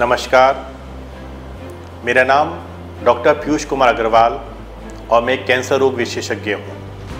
नमस्कार, मेरा नाम डॉक्टर पीयूष कुमार अग्रवाल और मैं एक कैंसर रोग विशेषज्ञ हूँ।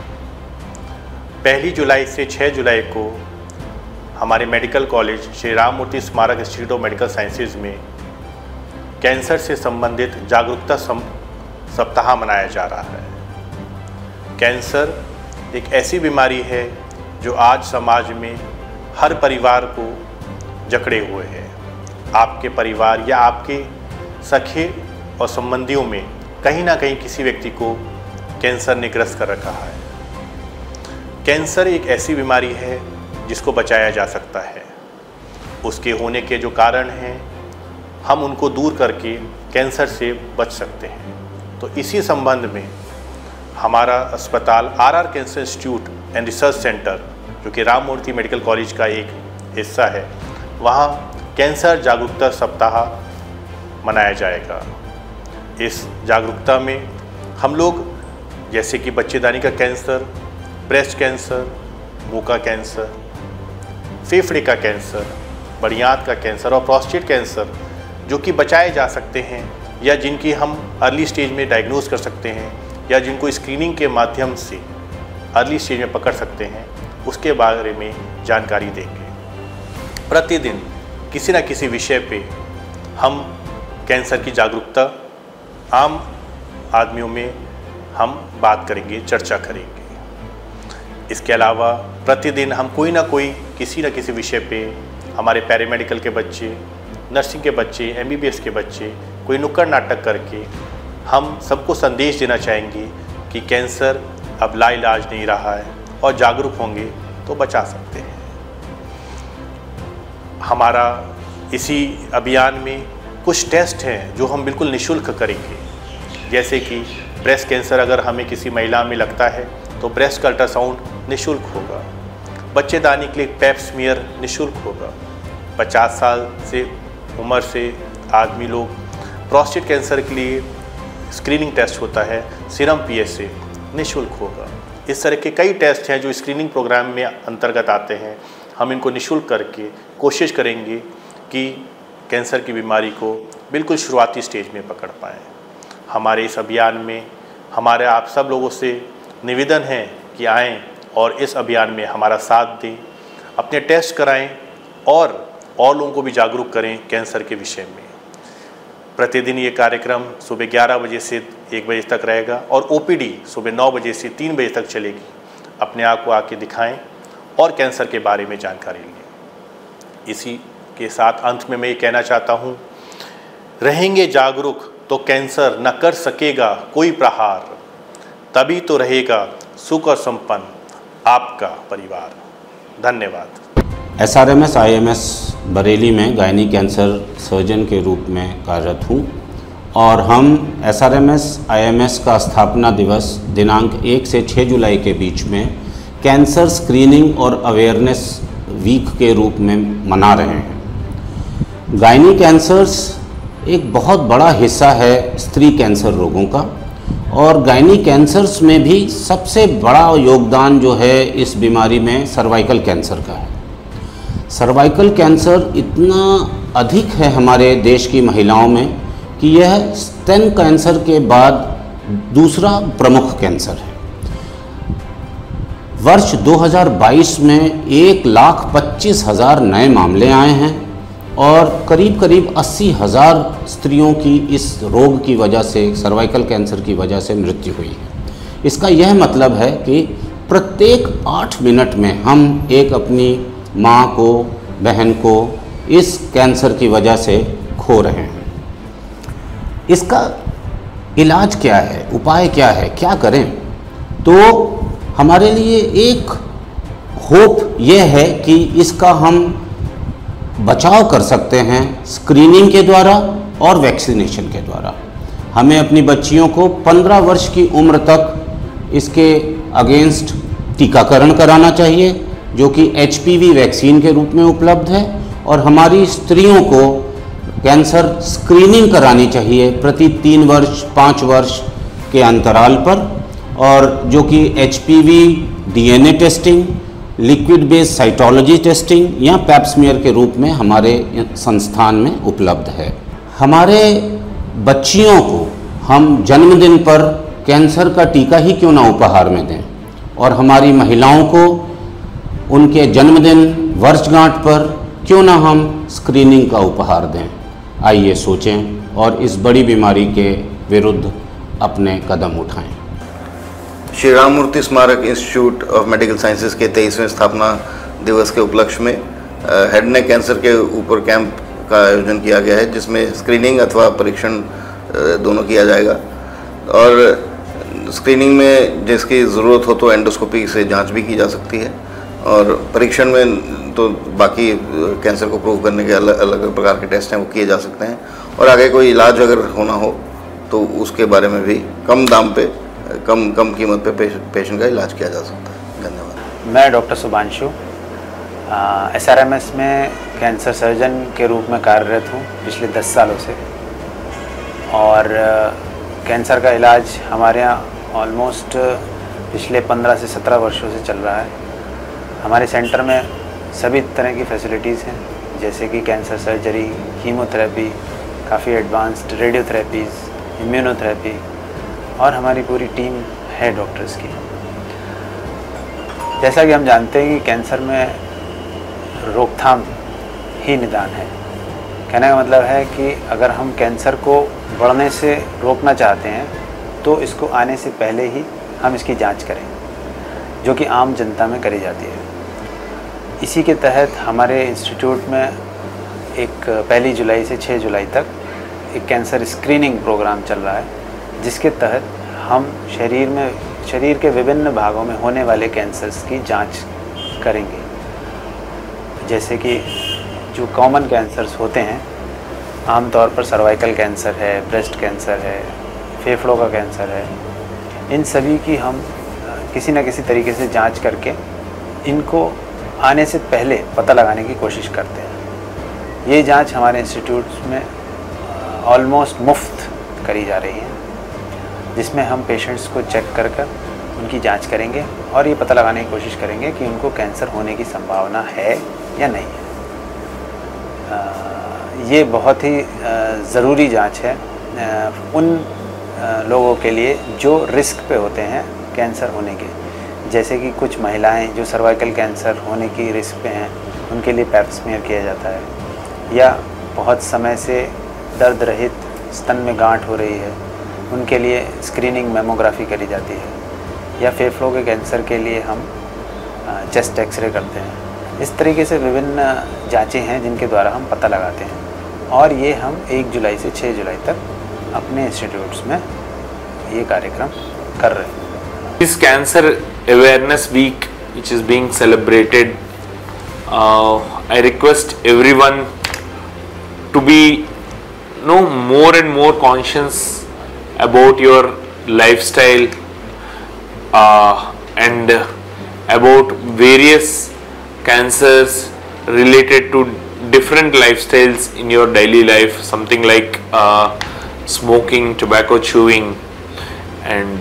1 जुलाई से 6 जुलाई को हमारे medical college Shri Ram Murti Smarak institute of medical sciences में कैंसर से संबंधित जागरूकता सप्ताह मनाया जा रहा है। कैंसर एक ऐसी बीमारी है जो आज समाज में हर परिवार को जकड़े हुए है। आपके परिवार या आपके सखे और संबंधियों में कहीं ना कहीं किसी व्यक्ति को कैंसर ने ग्रस्त कर रखा है। कैंसर एक ऐसी बीमारी है जिसको बचाया जा सकता है। उसके होने के जो कारण हैं हम उनको दूर करके कैंसर से बच सकते हैं। तो इसी संबंध में हमारा अस्पताल R cancer institute and research centre, जो कि राम मूर्ति मेडिकल कॉलेज का एक हिस्सा है, वहाँ कैंसर जागरूकता सप्ताह मनाया जाएगा। इस जागरूकता में हम लोग जैसे कि बच्चेदानी का कैंसर, ब्रेस्ट कैंसर, मुंह का कैंसर, फेफड़े का कैंसर, बड़ियात का कैंसर और प्रोस्टेट कैंसर जो कि बचाए जा सकते हैं या जिनकी हम अर्ली स्टेज में डायग्नोज कर सकते हैं या जिनको स्क्रीनिंग के माध्यम से अर्ली स्टेज में पकड़ सकते हैं, उसके बारे में जानकारी देंगे। प्रतिदिन किसी न किसी विषय पे हम कैंसर की जागरूकता आम आदमियों में हम बात करेंगे, चर्चा करेंगे। इसके अलावा प्रतिदिन हम कोई ना कोई किसी न किसी विषय पे हमारे पैरामेडिकल के बच्चे, नर्सिंग के बच्चे, MBBS के बच्चे कोई नुक्कड़ नाटक करके हम सबको संदेश देना चाहेंगे कि कैंसर अब लाइलाज नहीं रहा है और जागरूक होंगे तो बचा सकते हैं। हमारा इसी अभियान में कुछ टेस्ट हैं जो हम बिल्कुल निःशुल्क करेंगे। जैसे कि ब्रेस्ट कैंसर अगर हमें किसी महिला में लगता है तो ब्रेस्ट का अल्ट्रासाउंड निःशुल्क होगा। बच्चेदानी के लिए पैप स्मीयर निःशुल्क होगा। 50 साल से उम्र से आदमी लोग प्रोस्टेट कैंसर के लिए स्क्रीनिंग टेस्ट होता है, सीरम PSA निःशुल्क होगा। इस तरह के कई टेस्ट हैं जो स्क्रीनिंग प्रोग्राम में अंतर्गत आते हैं। हम इनको निःशुल्क करके कोशिश करेंगे कि कैंसर की बीमारी को बिल्कुल शुरुआती स्टेज में पकड़ पाएँ। हमारे इस अभियान में हमारे आप सब लोगों से निवेदन है कि आएँ और इस अभियान में हमारा साथ दें, अपने टेस्ट कराएँ और लोगों को भी जागरूक करें कैंसर के विषय में। प्रतिदिन ये कार्यक्रम सुबह 11 बजे से 1 बजे तक रहेगा और OPD सुबह 9 बजे से 3 बजे तक चलेगी। अपने आप को आके दिखाएं और कैंसर के बारे में जानकारी लें। इसी के साथ अंत में मैं ये कहना चाहता हूँ, रहेंगे जागरूक तो कैंसर न कर सकेगा कोई प्रहार, तभी तो रहेगा सुख और संपन्न आपका परिवार। धन्यवाद। SRMS IMS बरेली में गायनी कैंसर सर्जन के रूप में कार्यरत हूँ और हम SRMS IMS का स्थापना दिवस दिनांक 1 से 6 जुलाई के बीच में कैंसर स्क्रीनिंग और अवेयरनेस वीक के रूप में मना रहे हैं। गायनी कैंसर्स एक बहुत बड़ा हिस्सा है स्त्री कैंसर रोगों का और गायनी कैंसर्स में भी सबसे बड़ा योगदान जो है इस बीमारी में सर्वाइकल कैंसर का है। सर्वाइकल कैंसर इतना अधिक है हमारे देश की महिलाओं में कि यह स्तन कैंसर के बाद दूसरा प्रमुख कैंसर है। वर्ष 2022 में 1,25,000 नए मामले आए हैं और करीब 80,000 स्त्रियों की इस रोग की वजह से, सर्वाइकल कैंसर की वजह से मृत्यु हुई है। इसका यह मतलब है कि प्रत्येक 8 मिनट में हम एक अपनी माँ को, बहन को इस कैंसर की वजह से खो रहे हैं। इसका इलाज क्या है, उपाय क्या है, क्या करें? तो हमारे लिए एक होप यह है कि इसका हम बचाव कर सकते हैं स्क्रीनिंग के द्वारा और वैक्सीनेशन के द्वारा। हमें अपनी बच्चियों को 15 वर्ष की उम्र तक इसके अगेंस्ट टीकाकरण कराना चाहिए जो कि HPV वैक्सीन के रूप में उपलब्ध है और हमारी स्त्रियों को कैंसर स्क्रीनिंग करानी चाहिए प्रति 3 वर्ष 5 वर्ष के अंतराल पर, और जो कि HPV DNA testing liquid based cytology testing या पैप स्मीयर के रूप में हमारे संस्थान में उपलब्ध है। हमारे बच्चियों को हम जन्मदिन पर कैंसर का टीका ही क्यों ना उपहार में दें, और हमारी महिलाओं को उनके जन्मदिन वर्षगांठ पर क्यों ना हम स्क्रीनिंग का उपहार दें। आइए सोचें और इस बड़ी बीमारी के विरुद्ध अपने कदम उठाएं। Shri Ram Murti Smarak institute of medical sciences के 23वें स्थापना दिवस के उपलक्ष्य में हेड नेक कैंसर के ऊपर कैंप का आयोजन किया गया है, जिसमें स्क्रीनिंग अथवा परीक्षण दोनों किया जाएगा। और स्क्रीनिंग में जिसकी ज़रूरत हो तो एंडोस्कोपी से जांच भी की जा सकती है, और परीक्षण में तो बाकी कैंसर को प्रूव करने के अलग अलग प्रकार के टेस्ट हैं वो किए जा सकते हैं। और आगे कोई इलाज अगर होना हो तो उसके बारे में भी कम दाम पे कम कीमत पे पेशेंट का इलाज किया जा सकता है। धन्यवाद। मैं डॉक्टर शुभांशु SRMS में कैंसर सर्जन के रूप में कार्यरत हूँ पिछले 10 सालों से, और कैंसर का इलाज हमारे यहाँ ऑलमोस्ट पिछले 15 से 17 वर्षों से चल रहा है। हमारे सेंटर में सभी तरह की फैसिलिटीज़ हैं, जैसे कि कैंसर सर्जरी, कीमोथेरेपी, काफ़ी एडवांस्ड रेडियोथेरेपीज़, इम्यूनोथेरेपी, और हमारी पूरी टीम है डॉक्टर्स की। जैसा कि हम जानते हैं कि कैंसर में रोकथाम ही निदान है। कहने का मतलब है कि अगर हम कैंसर को बढ़ने से रोकना चाहते हैं तो इसको आने से पहले ही हम इसकी जांच करें, जो कि आम जनता में करी जाती है। इसी के तहत हमारे इंस्टीट्यूट में एक 1 जुलाई से 6 जुलाई तक एक कैंसर स्क्रीनिंग प्रोग्राम चल रहा है, जिसके तहत हम शरीर के विभिन्न भागों में होने वाले कैंसर्स की जांच करेंगे। जैसे कि जो कॉमन कैंसर्स होते हैं, आमतौर पर सर्वाइकल कैंसर है, ब्रेस्ट कैंसर है, फेफड़ों का कैंसर है, इन सभी की हम किसी न किसी तरीके से जांच करके इनको आने से पहले पता लगाने की कोशिश करते हैं। ये जांच हमारे इंस्टीट्यूट में ऑलमोस्ट मुफ्त करी जा रही है, जिसमें हम पेशेंट्स को चेक कर उनकी जांच करेंगे और ये पता लगाने की कोशिश करेंगे कि उनको कैंसर होने की संभावना है या नहीं है। ये बहुत ही ज़रूरी जांच है उन लोगों के लिए जो रिस्क पे होते हैं कैंसर होने के, जैसे कि कुछ महिलाएं जो सर्वाइकल कैंसर होने की रिस्क पे हैं, उनके लिए पैप स्मीयर किया जाता है, या बहुत समय से दर्द रहित स्तन में गांठ हो रही है, उनके लिए स्क्रीनिंग मेमोग्राफी करी जाती है, या फेफड़ों के कैंसर के लिए हम चेस्ट एक्सरे करते हैं। इस तरीके से विभिन्न जांचें हैं जिनके द्वारा हम पता लगाते हैं, और ये हम 1 जुलाई से 6 जुलाई तक अपने इंस्टीट्यूट्स में ये कार्यक्रम कर रहे हैं। This Cancer Awareness Week, which is being celebrated, I request everyone to be more and more conscious about your lifestyle and about various cancers related to different lifestyles in your daily life, something like smoking, tobacco chewing, and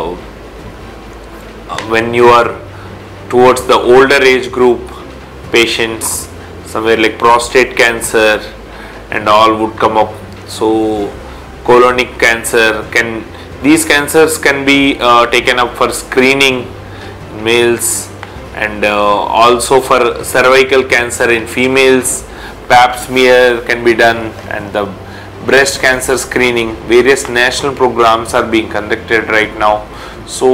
when you are towards the older age group patients, somewhere like prostate cancer and all would come up. So colonic cancer, these cancers can be taken up for screening in males, and also for cervical cancer in females, pap smear can be done, and the breast cancer screening, various national programs are being conducted right now. So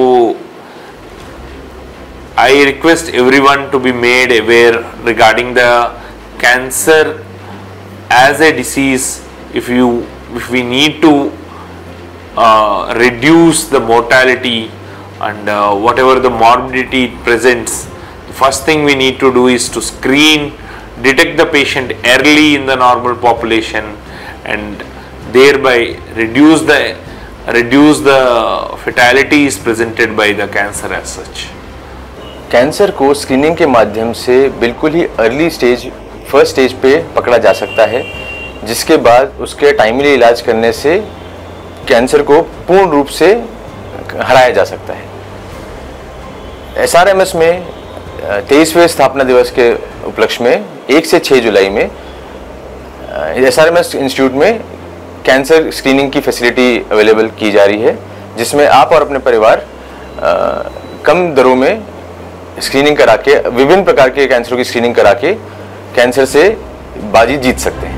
I request everyone to be made aware regarding the cancer as a disease. If we need to reduce the mortality and whatever the morbidity it presents, the first thing we need to do is to screen, detect the patient early in the normal population, and thereby reduce the fatalities presented by the cancer as such. Cancer को screening के माध्यम से बिल्कुल ही early stage, first stage पे पकड़ा जा सकता है, जिसके बाद उसके टाइमली इलाज करने से कैंसर को पूर्ण रूप से हराया जा सकता है। SRMS में 23वें स्थापना दिवस के उपलक्ष्य में 1 से 6 जुलाई में SRMS इंस्टीट्यूट में कैंसर स्क्रीनिंग की फैसिलिटी अवेलेबल की जा रही है, जिसमें आप और अपने परिवार कम दरों में स्क्रीनिंग करा के, विभिन्न प्रकार के कैंसरों की स्क्रीनिंग करा के कैंसर से बाजी जीत सकते हैं।